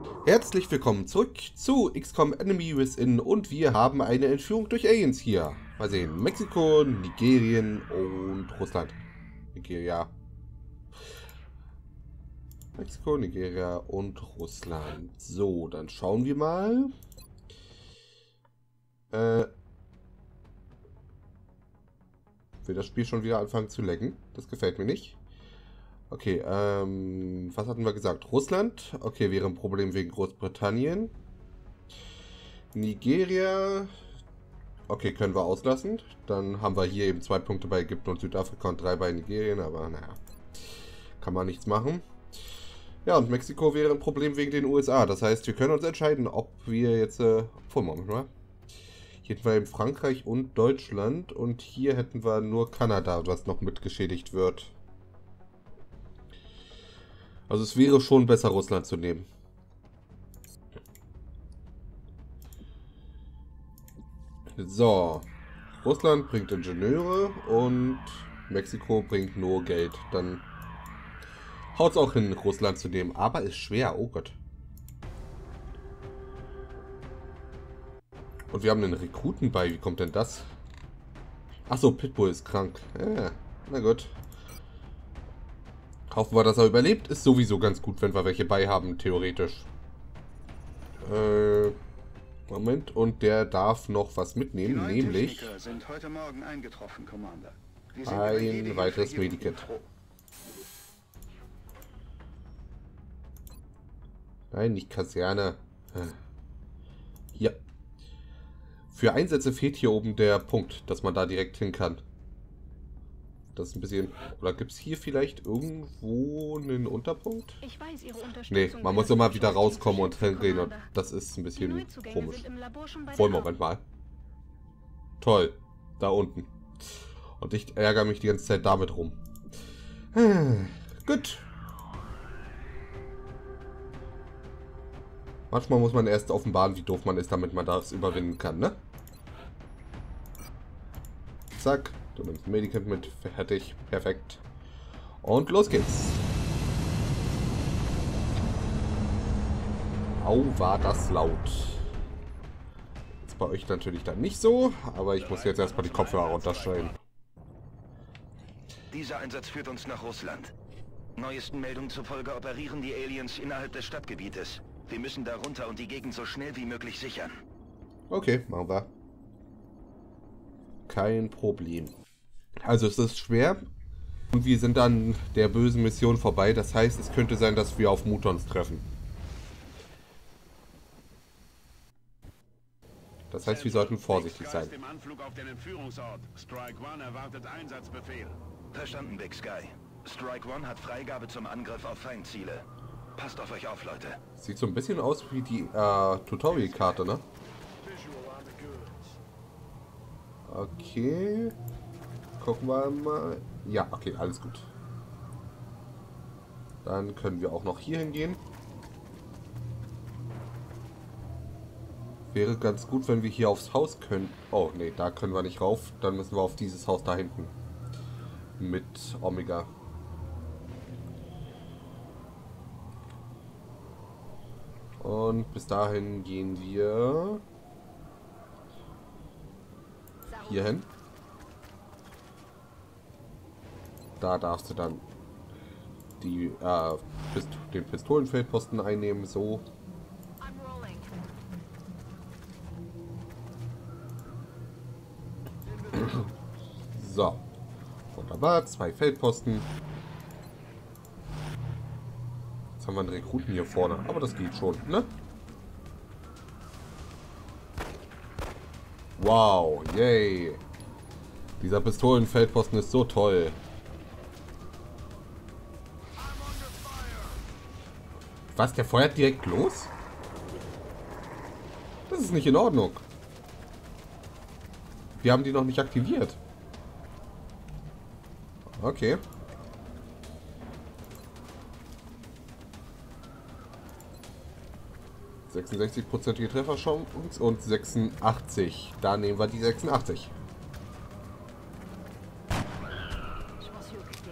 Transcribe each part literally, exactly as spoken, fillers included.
Herzlich willkommen zurück zu X COM Enemy Within und wir haben eine Entführung durch Aliens hier. Mal sehen, Mexiko, Nigerien und Russland. Nigeria. Mexiko, Nigeria und Russland. So, dann schauen wir mal. Äh, will das Spiel schon wieder anfangen zu laggen? Das gefällt mir nicht. Okay, ähm, was hatten wir gesagt? Russland. Okay, wäre ein Problem wegen Großbritannien. Nigeria. Okay, können wir auslassen. Dann haben wir hier eben zwei Punkte bei Ägypten und Südafrika und drei bei Nigerien, aber naja, kann man nichts machen. Ja, und Mexiko wäre ein Problem wegen den U S A. Das heißt, wir können uns entscheiden, ob wir jetzt, äh, obwohl, Moment mal. Hier hätten wir eben Frankreich und Deutschland und hier hätten wir nur Kanada, was noch mitgeschädigt wird. Also es wäre schon besser, Russland zu nehmen. So. Russland bringt Ingenieure und Mexiko bringt nur Geld. Dann haut es auch hin, Russland zu nehmen. Aber ist schwer, oh Gott. Und wir haben einen Rekruten bei. Wie kommt denn das? Achso, Pitbull ist krank. Ja, na gut. Hoffen wir, dass er überlebt. Ist sowieso ganz gut, wenn wir welche bei haben, theoretisch. Äh, Moment. Und der darf noch was mitnehmen, nämlich sind heute Morgen eingetroffen, Commander. ein weiteres Medikit. Nein, nicht Kaserne. Hier. Für Einsätze fehlt hier oben der Punkt, dass man da direkt hin kann. Das ist ein bisschen... Oder gibt es hier vielleicht irgendwo einen Unterpunkt? Ich weiß, Ihre Nee, man muss immer wieder rauskommen und hingehen und das ist ein bisschen komisch. Voll, Moment mal. Toll. Da unten. Und ich ärgere mich die ganze Zeit damit rum. Hm, gut. Manchmal muss man erst offenbaren, wie doof man ist, damit man das überwinden kann, ne? Zack. Du nimmst ein Medikament mit. Fertig. Perfekt. Und los geht's. Au, war das laut. Ist bei euch natürlich dann nicht so, aber ich muss jetzt erstmal die Kopfhörer runterstellen. Dieser Einsatz führt uns nach Russland. Neuesten Meldungen zufolge operieren die Aliens innerhalb des Stadtgebietes. Wir müssen da runter und die Gegend so schnell wie möglich sichern. Okay, machen wir. Kein Problem. Also es ist schwer und wir sind an der bösen Mission vorbei. Das heißt, es könnte sein, dass wir auf Mutons treffen. Das heißt, wir sollten vorsichtig sein. Verstanden, Big Sky. Strike One hat Freigabe zum Angriff auf Feindziele. Passt auf euch auf, Leute. Sieht so ein bisschen aus wie die äh, Tutorial-Karte, ne? Okay. Gucken wir mal. Ja, okay, alles gut. Dann können wir auch noch hier hingehen. Wäre ganz gut, wenn wir hier aufs Haus können. Oh, nee, da können wir nicht rauf. Dann müssen wir auf dieses Haus da hinten. Mit Omega. Und bis dahin gehen wir hier hin. Da darfst du dann die, äh, Pist den Pistolenfeldposten einnehmen, so. So. Wunderbar, zwei Feldposten. Jetzt haben wir einen Rekruten hier vorne, aber das geht schon, ne? Wow, yay. Dieser Pistolenfeldposten ist so toll. Was, der feuert direkt los? Das ist nicht in Ordnung. Wir haben die noch nicht aktiviert. Okay. sechsundsechzig-prozentige Trefferchance und sechsundachtzig. Da nehmen wir die sechsundachtzig.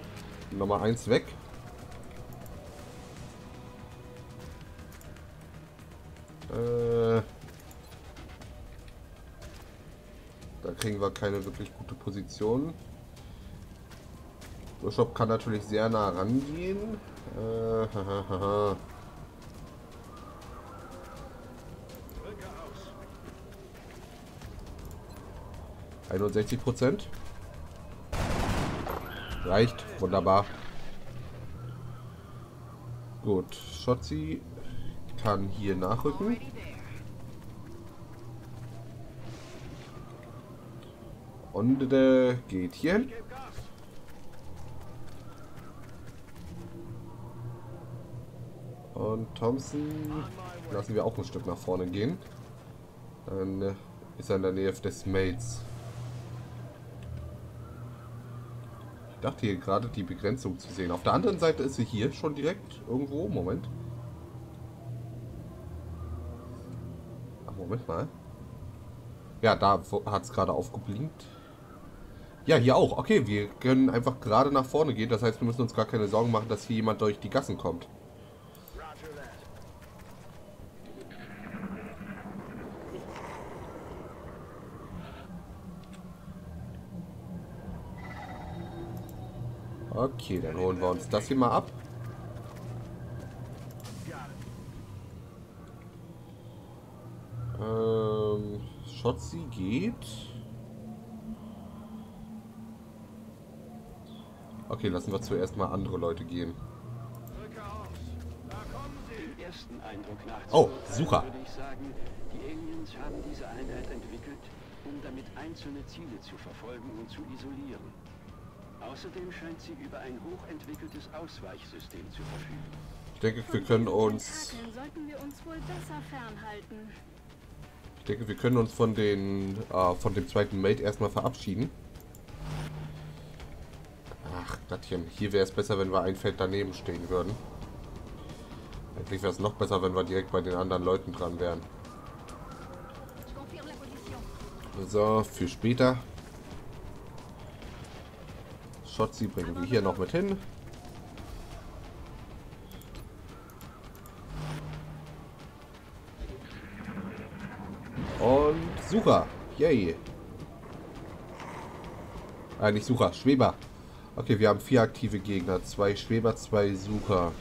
Nummer eins weg. Äh, da kriegen wir keine wirklich gute Position. Bishop kann natürlich sehr nah rangehen. Äh, hahaha. einundsechzig Prozent. Reicht. Wunderbar. Gut. Schotzi kann hier nachrücken. Und äh, geht hier hin. Und Thompson lassen wir auch ein Stück nach vorne gehen. Dann äh, ist er in der Nähe des Mates. Ich dachte hier gerade die Begrenzung zu sehen. Auf der anderen Seite ist sie hier schon direkt irgendwo. Moment. Ach, Moment mal. Ja, da hat es gerade aufgeblinkt. Ja, hier auch. Okay, wir können einfach gerade nach vorne gehen. Das heißt, wir müssen uns gar keine Sorgen machen, dass hier jemand durch die Gassen kommt. Okay, dann holen wir uns das hier mal ab. Ähm, Schotzi geht. Okay, lassen wir zuerst mal andere Leute gehen. Oh, super. Würde ich sagen, die Aliens haben diese Einheit entwickelt, um damit einzelne Ziele zu verfolgen und zu isolieren. Außerdem scheint sie über ein hochentwickeltes Ausweichsystem zu verfügen. Ich denke, wir können uns... Sollten wir uns wohl besser fernhalten. Ich denke, wir können uns von den äh, von dem zweiten Mate erstmal verabschieden. Ach, Gottchen. Hier wäre es besser, wenn wir ein Feld daneben stehen würden. Eigentlich wäre es noch besser, wenn wir direkt bei den anderen Leuten dran wären. So, für später. Schotzi bringen wir hier noch mit hin. Und Sucher. Yay. Ah, nicht Sucher, Schweber. Okay, wir haben vier aktive Gegner. Zwei Schweber, zwei Sucher.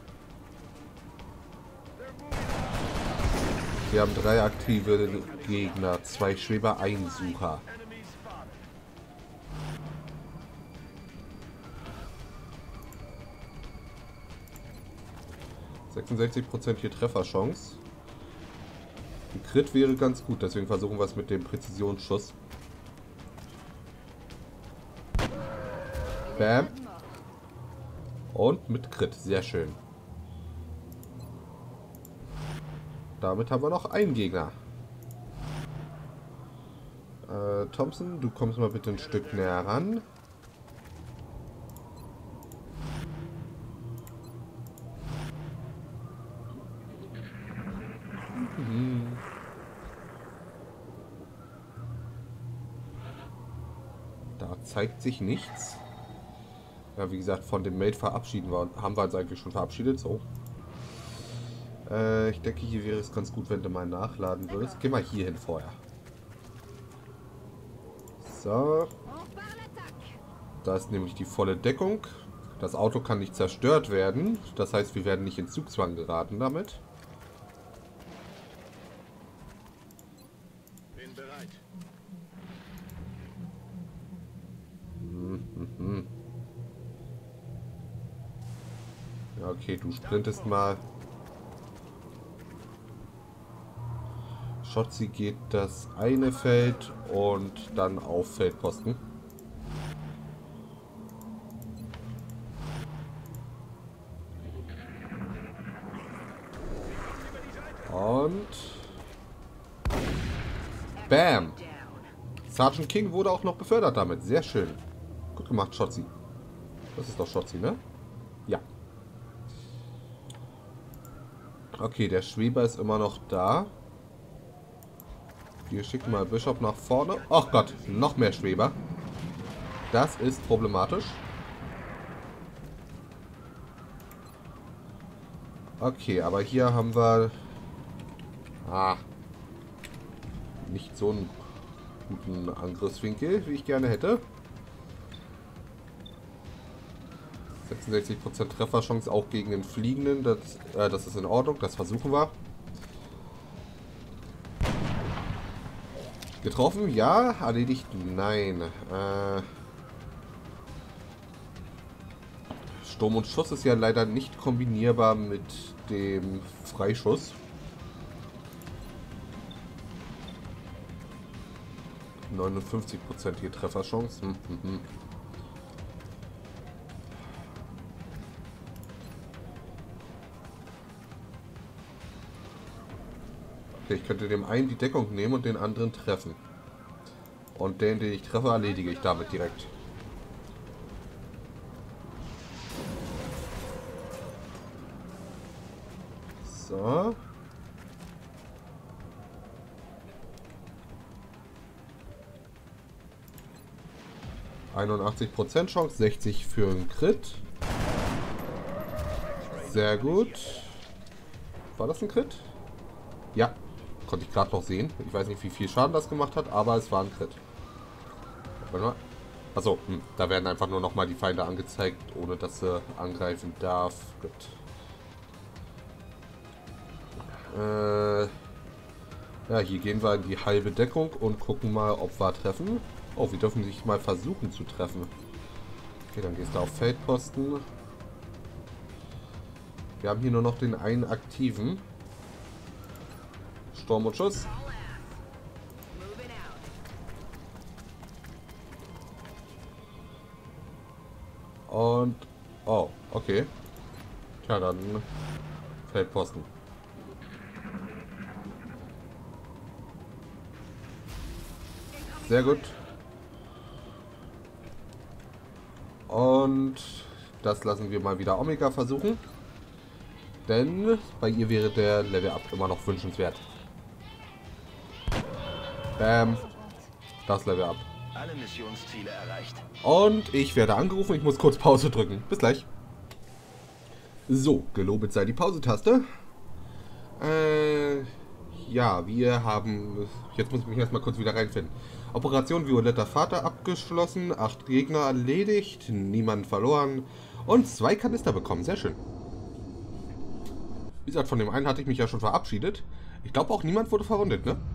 Wir haben drei aktive Gegner. Zwei Schweber, ein Sucher. sechsundsechzig Prozent hier Trefferchance. Ein Crit wäre ganz gut, deswegen versuchen wir es mit dem Präzisionsschuss. Bam. Und mit Crit, sehr schön. Damit haben wir noch einen Gegner. Äh, Thompson, du kommst mal bitte ein Stück näher ran. Da zeigt sich nichts. Ja, wie gesagt, von dem Mate verabschieden wir, haben wir uns eigentlich schon verabschiedet. So. Äh, ich denke, hier wäre es ganz gut, wenn du mal nachladen würdest. Geh mal hier hin vorher. So. Da ist nämlich die volle Deckung. Das Auto kann nicht zerstört werden. Das heißt, wir werden nicht in Zugzwang geraten damit. Bin bereit. Mhm. Ja, okay, du sprintest mal. Schotzi geht das eine Feld und dann auf Feldposten. Und bam! Sergeant King wurde auch noch befördert damit. Sehr schön. Gut gemacht, Schotzi. Das ist doch Schotzi, ne? Ja. Okay, der Schweber ist immer noch da. Wir schicken mal Bishop nach vorne. Ach Gott, noch mehr Schweber. Das ist problematisch. Okay, aber hier haben wir Ah. Nicht so einen guten Angriffswinkel, wie ich gerne hätte. sechsundsechzig Prozent Trefferchance auch gegen den Fliegenden. Das, äh, das ist in Ordnung. Das versuchen wir. Getroffen? Ja. Erledigt? Nein. Äh, Sturm und Schuss ist ja leider nicht kombinierbar mit dem Freischuss. neunundfünfzig Prozent hier Trefferchance. Hm, hm, hm. Okay, ich könnte dem einen die Deckung nehmen und den anderen treffen. Und den, den ich treffe, erledige ich damit direkt. So. einundachtzig Prozent Chance, sechzig für einen Crit. Sehr gut. War das ein Crit? Ja. Konnte ich gerade noch sehen. Ich weiß nicht, wie viel Schaden das gemacht hat, aber es war ein Crit. Warte mal. Achso, hm, da werden einfach nur nochmal die Feinde angezeigt, ohne dass sie angreifen darf. Gut. Äh, ja, hier gehen wir in die halbe Deckung und gucken mal, ob wir treffen. Oh, wir dürfen sich mal versuchen zu treffen. Okay, dann gehst du auf Feldposten. Wir haben hier nur noch den einen aktiven. Sturm und Schuss. Und... Oh, okay. Tja, dann... Feldposten. Sehr gut. Und... Das lassen wir mal wieder Omega versuchen. Denn bei ihr wäre der Level-Up immer noch wünschenswert. Bam. Das Level-Up. Alle Missionsziele erreicht. Und ich werde angerufen. Ich muss kurz Pause drücken. Bis gleich. So, gelobet sei die Pause-Taste. Äh, ja, wir haben... Jetzt muss ich mich erstmal kurz wieder reinfinden. Operation Violetter Vater abgeschlossen. Acht Gegner erledigt. Niemand verloren. Und zwei Kanister bekommen. Sehr schön. Wie gesagt, von dem einen hatte ich mich ja schon verabschiedet. Ich glaube auch niemand wurde verwundet, ne?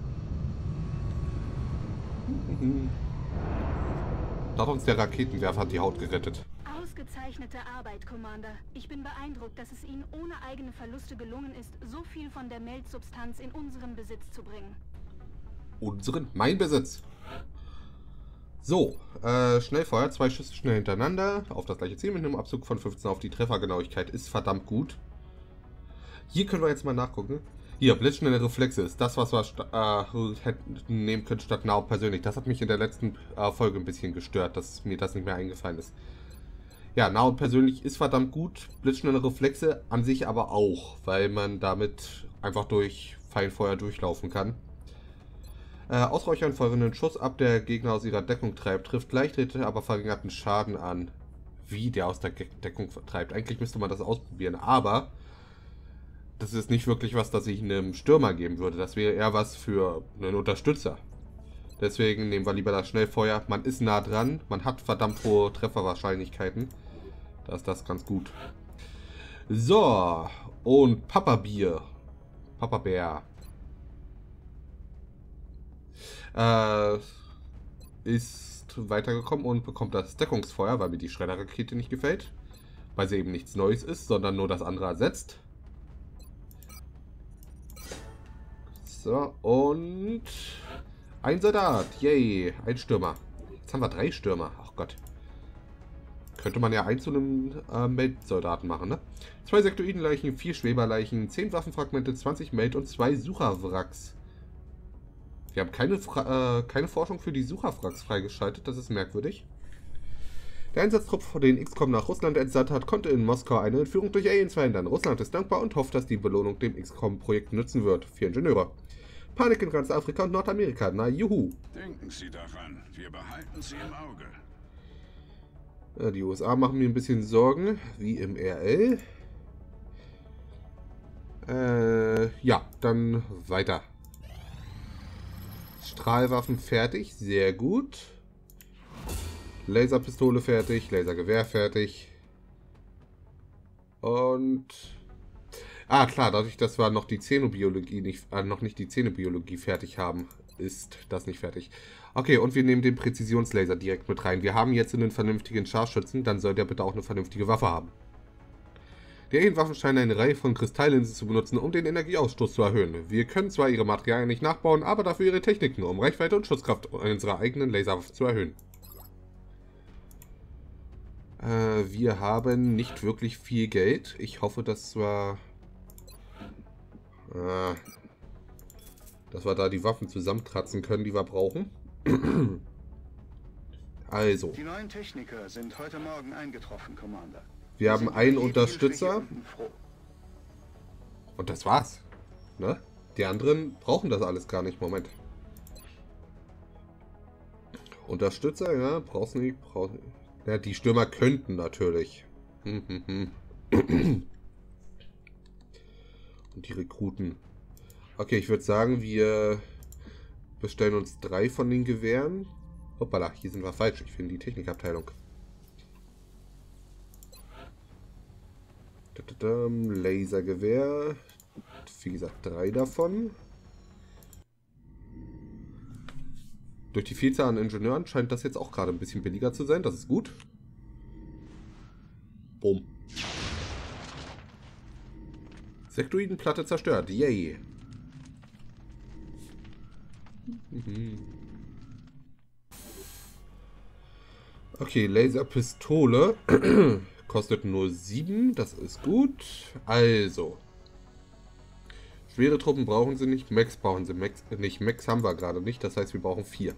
Da hat uns der Raketenwerfer die Haut gerettet. Ausgezeichnete Arbeit, Commander. Ich bin beeindruckt, dass es Ihnen ohne eigene Verluste gelungen ist, so viel von der Meldsubstanz in unseren Besitz zu bringen. Unseren? Mein Besitz. So, äh, Schnellfeuer. Zwei Schüsse schnell hintereinander. Auf das gleiche Ziel mit einem Abzug von fünfzehn auf die Treffergenauigkeit. Ist verdammt gut. Hier können wir jetzt mal nachgucken. Hier, blitzschnelle Reflexe ist das, was wir äh, hätten nehmen können statt nah und persönlich. Das hat mich in der letzten äh, Folge ein bisschen gestört, dass mir das nicht mehr eingefallen ist. Ja, nah und persönlich ist verdammt gut. Blitzschnelle Reflexe an sich aber auch, weil man damit einfach durch Feinfeuer durchlaufen kann. Äh, Ausräuchern feuernden Schuss ab, der Gegner aus ihrer Deckung treibt, trifft Leichttritte, aber verringerten Schaden an. Wie der aus der Deckung treibt. Eigentlich müsste man das ausprobieren, aber... Das ist nicht wirklich was, das ich einem Stürmer geben würde. Das wäre eher was für einen Unterstützer. Deswegen nehmen wir lieber das Schnellfeuer. Man ist nah dran. Man hat verdammt hohe Trefferwahrscheinlichkeiten. Da ist das ganz gut. So. Und Papa Bier. Papa Bär. Äh, ist weitergekommen und bekommt das Deckungsfeuer, weil mir die Schredderrakete nicht gefällt. Weil sie eben nichts Neues ist, sondern nur das andere ersetzt. So, und ein Soldat. Yay, ein Stürmer. Jetzt haben wir drei Stürmer. Ach Gott. Könnte man ja einen zu einem äh, Meld-Soldaten machen, ne? Zwei Sektoidenleichen, vier Schweberleichen, zehn Waffenfragmente, zwanzig Meld und zwei Sucherwracks. Wir haben keine, Fra äh, keine Forschung für die Sucherwracks freigeschaltet. Das ist merkwürdig. Der Einsatztrupp, den X COM nach Russland entsandt hat, konnte in Moskau eine Entführung durch Aliens verhindern. Russland ist dankbar und hofft, dass die Belohnung dem X COM-Projekt nützen wird. Vier Ingenieure. Panik in ganz Afrika und Nordamerika. Na juhu. Denken Sie daran, wir behalten Sie im Auge. Ja, die U S A machen mir ein bisschen Sorgen, wie im R L. Äh, Äh, ja, dann weiter. Strahlwaffen fertig, sehr gut. Laserpistole fertig, Lasergewehr fertig. Und... Ah, klar, dadurch, dass wir noch die Xenobiologie nicht, äh, noch nicht die Xenobiologie fertig haben, ist das nicht fertig. Okay, und wir nehmen den Präzisionslaser direkt mit rein. Wir haben jetzt einen vernünftigen Scharfschützen, dann soll der bitte auch eine vernünftige Waffe haben. Die Alien-Waffen scheinen eine Reihe von Kristalllinsen zu benutzen, um den Energieausstoß zu erhöhen. Wir können zwar ihre Materialien nicht nachbauen, aber dafür ihre Techniken, um Reichweite und Schusskraft unserer eigenen Laserwaffen zu erhöhen. Äh, wir haben nicht wirklich viel Geld. Ich hoffe, dass wir... Äh, dass wir da die Waffen zusammenkratzen können, die wir brauchen. Also. Die neuen Techniker sind heute Morgen eingetroffen, Commander. Wir haben einen Unterstützer. Und das war's. Ne? Die anderen brauchen das alles gar nicht. Moment. Unterstützer, ja, brauchst nicht. Brauch... Ja, die Stürmer könnten natürlich. Und die Rekruten. Okay, ich würde sagen, wir bestellen uns drei von den Gewehren. Hoppala, hier sind wir falsch. Ich finde die Technikabteilung. Lasergewehr. Wie gesagt, drei davon. Durch die Vielzahl an Ingenieuren scheint das jetzt auch gerade ein bisschen billiger zu sein. Das ist gut. Boom. Sektoidenplatte zerstört. Yay. Okay, Laserpistole. Kostet nur sieben. Das ist gut. Also. Schwere Truppen brauchen sie nicht. Max brauchen sie Max nicht. Max haben wir gerade nicht. Das heißt, wir brauchen vier.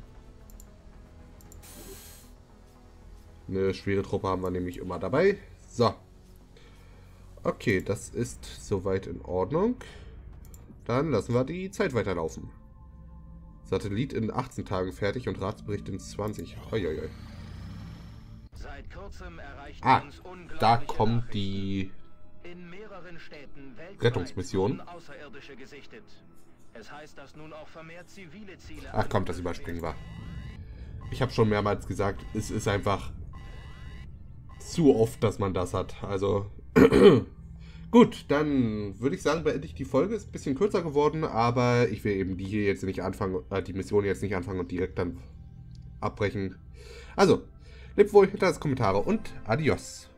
Eine schwere Truppe haben wir nämlich immer dabei. So. Okay, das ist soweit in Ordnung. Dann lassen wir die Zeit weiterlaufen. Satellit in achtzehn Tagen fertig und Ratsbericht in zwanzig. Uiuiui. Seit kurzem erreicht Ah, uns da kommt die in mehreren Städten weltweit Rettungsmission. wurden Außerirdische gesichtet. Es heißt, dass nun auch vermehrt zivile Ziele... Ach komm, das überspringen wir. Ich habe schon mehrmals gesagt, es ist einfach zu oft, dass man das hat. Also, gut, dann würde ich sagen, beende ich die Folge. Ist ein bisschen kürzer geworden, aber ich will eben die hier jetzt nicht anfangen, äh, die Mission jetzt nicht anfangen und direkt dann abbrechen. Also, lebt wohl, hinterlasst Kommentare und adios.